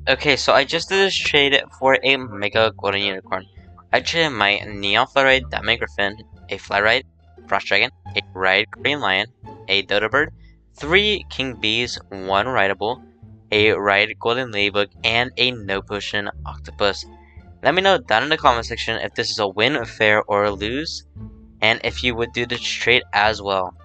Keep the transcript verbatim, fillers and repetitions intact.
Okay, so I just did this trade for a Mega Golden Unicorn. I traded my Neon Flyride, Diamond Griffin, a Flyride, Frost Dragon, a Ride Green Lion, a Dodo Bird, three King Bees, one Rideable, a Ride Golden Ladybug, and a No Potion Octopus. Let me know down in the comment section if this is a win, fair, or a lose, and if you would do this trade as well.